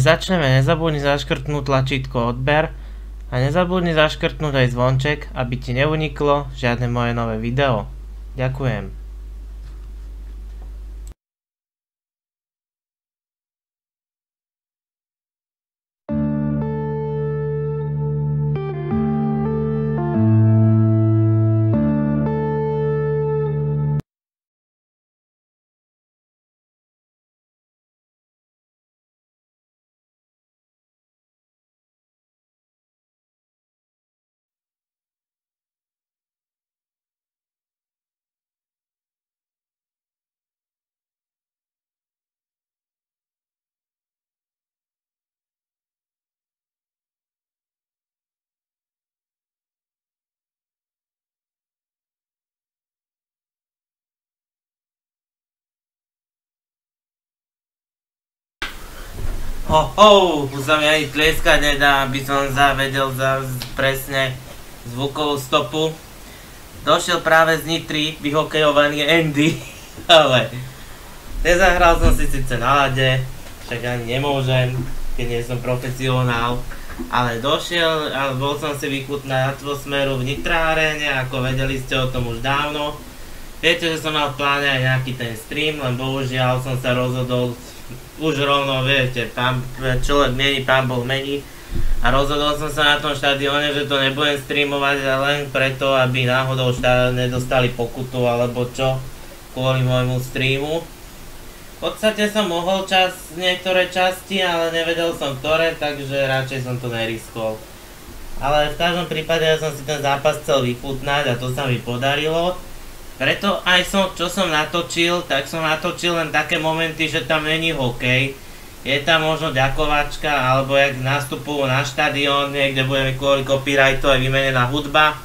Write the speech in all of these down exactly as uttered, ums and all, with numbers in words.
začneme, nezabudni zaškrtnúť tlačítko odber a nezabudni zaškrtnúť aj zvonček, aby ti neuniklo žiadne moje nové video. Ďakujem. Ho ho, už sa mi ani tlieskať nedá, aby som zavedel za presne zvukovú stopu. Došiel práve z Nitry vyhokejovaný Andy, ale nezahral som si síce na ľade, však ani nemôžem, keď nie som profesionál, ale došiel a bol som si vychutnať atmosféru v Nitra aréne, ako vedeli ste o tom už dávno. Viete, že som mal v pláne aj nejaký ten stream, len bohužiaľ som sa rozhodol už rovno, viete, pán, človek mení, pán Boh mení. A rozhodol som sa na tom štadióne, že to nebudem streamovať len preto, aby náhodou štá, nedostali pokutu alebo čo, kvôli môjmu streamu. V podstate som mohol čas, niektoré časti, ale nevedel som ktoré, takže radšej som to neriskol. Ale v každom prípade ja som si ten zápas chcel vychutnať a to sa mi podarilo. Preto aj som, čo som natočil, tak som natočil len také momenty, že tam není hokej. Je tam možno ďakovačka, alebo jak nastupujú na štadión, niekde bude mi kvôli copyrightu aj vymenená hudba.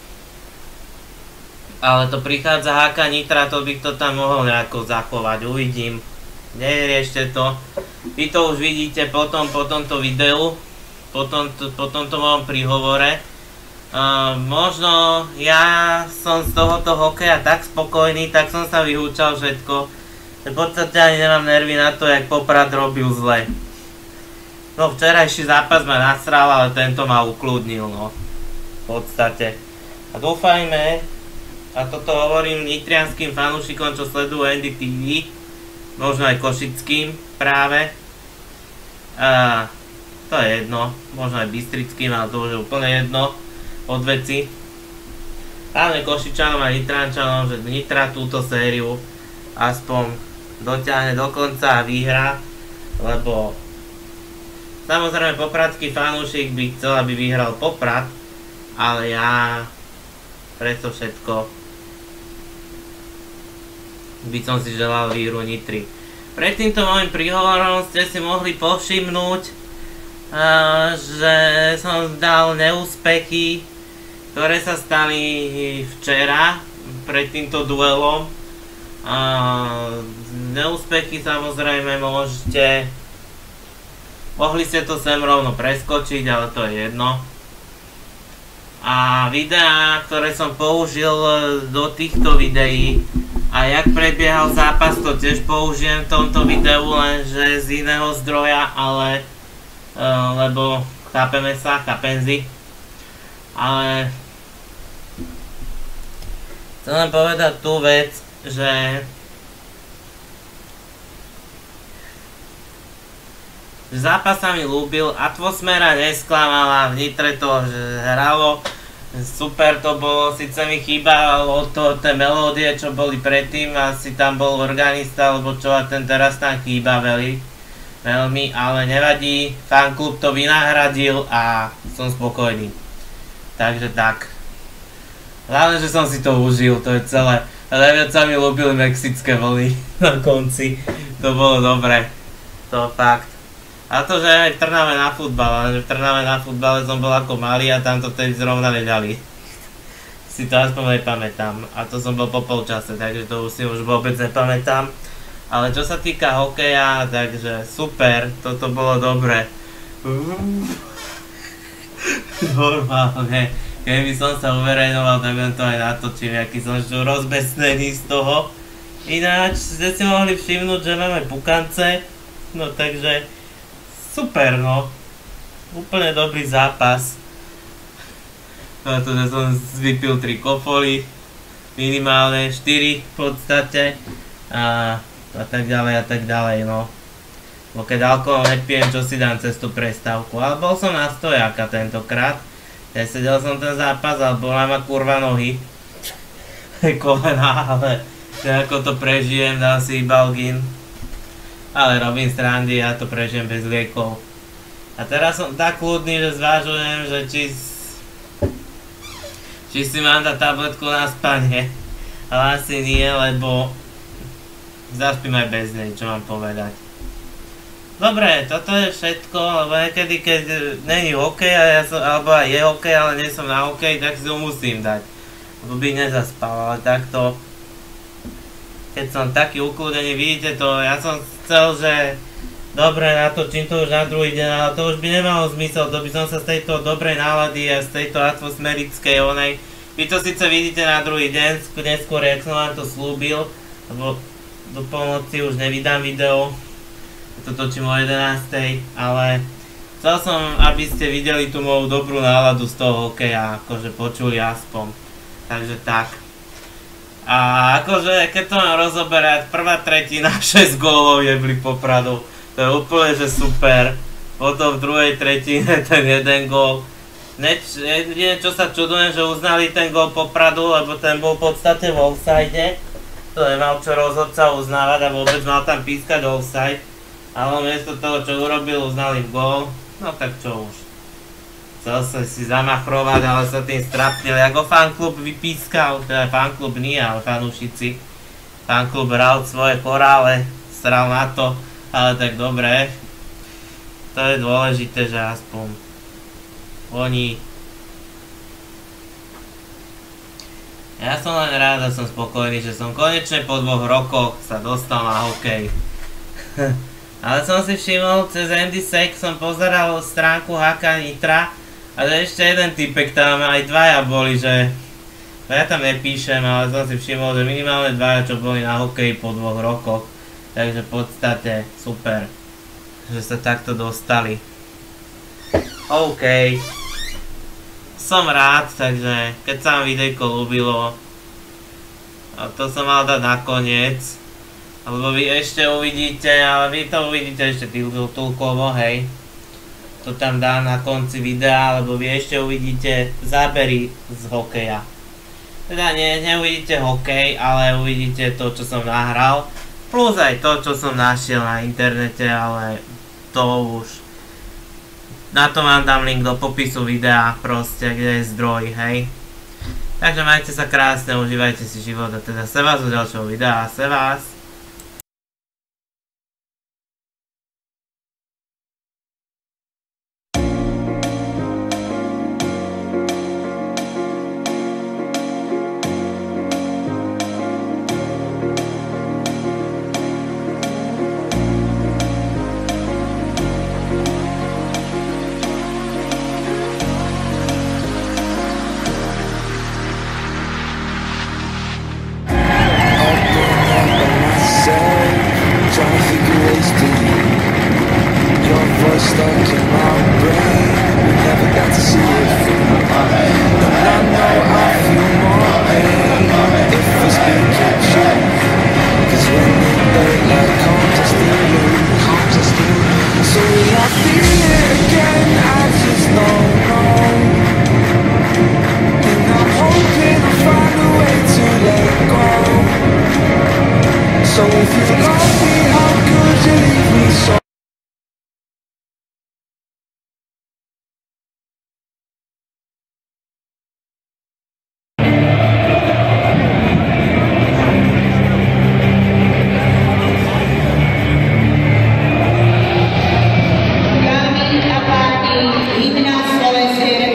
Ale to prichádza há ká Nitra, to bych to tam mohol nejako zachovať, uvidím. Neriešte to. Vy to už vidíte potom po tomto videu, po tomto, po tomto mojom príhovore. Uh, možno ja som z tohoto hokeja tak spokojný, tak som sa vyhúčal všetko, že v podstate ani nemám nervy na to, jak Poprad robil zle. No včerajší zápas ma nasral, ale tento ma ukludnil, no. V podstate. A dúfajme, a toto hovorím nitrianským fanúšikom, čo sledujú en dé té vé, možno aj košickým práve. Uh, to je jedno, možno aj bystrickým, ale to už je úplne jedno. Od veci. Hlavne Košičanom a Nitrančanom, že Nitra túto sériu aspoň dotiahne do konca a vyhrá, lebo samozrejme popradský fanúšik by chcel, aby vyhral Poprad, ale ja preto všetko by som si želal výhru Nitry. Pred týmto môjim príhovorom ste si mohli povšimnúť, uh, že som dal neúspechy, ktoré sa stali včera pred týmto duelom. Uh, neúspechy samozrejme môžete, mohli ste to sem rovno preskočiť, ale to je jedno. A videá, ktoré som použil do týchto videí a jak prebiehal zápas, to tiež použijem v tomto videu, lenže z iného zdroja, ale uh, lebo chápeme sa, chápenzi. Ale chcem len povedať tú vec, že zápas sa mi ľúbil, atmosféra nesklamala, v Nitre to hralo, super to bolo, síce mi chýbalo to, tie melódie, čo boli predtým, asi tam bol organista, alebo čo, a ten teraz tam chýba veľmi, veľmi, ale nevadí, fanklub to vynahradil a som spokojný. Takže tak. Hlavne, že som si to užil, to je celé. A najviac sa mi ľúbili mexické vlny na konci. To bolo dobré. To fakt. A to, že aj v Trnave na futbal, ale v Trnave na futbale som bol ako malý a tam to tedy zrovna nedali. Si to aspoň nepamätám. A to som bol po polčase, takže to už si už vôbec nepamätám. Ale čo sa týka hokeja, takže super, toto bolo dobré. Normálne, keby som sa uverejnoval, tak len to aj natočím, aký som už rozbesnený z toho. Ináč ste si mohli všimnúť, že máme pukance, no takže super, no. Úplne dobrý zápas. To, že som vypil tri kofoly, minimálne štyri v podstate a, a tak ďalej a tak ďalej, no. Bo keď alkohol nepijem, čo si dám cez tú prestávku. Ale bol som na stojáka tentokrát. Ja sedel som ten zápas, ale bola ma kurva nohy. Kolena, ale ako to prežijem, dám si Ibalgin. Ale robím srandy, ja to prežijem bez liekov. A teraz som tak kľudný, že zvážujem, že či... Či si mám dať tabletku na spanie. Ale asi nie, lebo... Zaspím aj bez nej, čo mám povedať. Dobre, toto je všetko, lebo niekedy keď není hokej, a ja som, alebo aj je hokej, ale nie som na hokej, tak si ho musím dať. Lebo by nezaspal, ale takto... Keď som taký ukľúdený, vidíte to, ja som chcel, že... Dobre, natočím to už na druhý deň, ale to už by nemalo zmysel, to by som sa z tejto dobrej nálady a z tejto atmosférickej onej... Vy to síce vidíte na druhý deň, neskôr, jak som vám to slúbil, lebo do polnoci už nevydám video, to točím o jedenástej, ale chcel som, aby ste videli tú moju dobrú náladu z toho hokeja, akože počuli aspoň, takže tak. A akože, keď to mám rozoberať, prvá tretina, šesť gólov jebli Popradu. To je úplne, že super. Potom v druhej tretine ten jeden gól. Neč, jedine čo sa čudujem, že uznali ten gól Popradu, lebo ten bol v podstate v offside. To nemal čo rozhodca uznávať a vôbec mal tam pískať offside. Ale miesto toho, čo urobil, uznali gól. No tak čo už. Chcel sa si zamachrovať, ale sa tým strapnil. Jak ho fanklub vypískal, teda fanklub nie, ale fanúšici. Fanklub hral svoje chorále, sral na to. Ale tak dobre, to je dôležité, že aspoň oni... Ja som len rád a som spokojný, že som konečne po dvoch rokoch sa dostal na hokej. Ale som si všimol, cez Andy Sek som pozeral stránku há ká Nitra a že ešte jeden typek tam, aj dvaja boli, že... Ja tam nepíšem, ale som si všimol, že minimálne dvaja, čo boli na hokeji po dvoch rokoch. Takže v podstate super, že sa takto dostali. OK. Som rád, takže keď sa vám videjko ľúbilo, a to som mal dať nakoniec, lebo vy ešte uvidíte, ale vy to uvidíte ešte týlkovo, hej. To tam dá na konci videa, lebo vy ešte uvidíte zábery z hokeja. Teda nie, neuvidíte hokej, ale uvidíte to, čo som nahral. Plus aj to, čo som našiel na internete, ale to už... Na to vám dám link do popisu videa, proste, kde je zdroj, hej. Takže majte sa krásne, užívajte si život a teda se vás do ďalšieho videa, se vás. Himna Slovenskej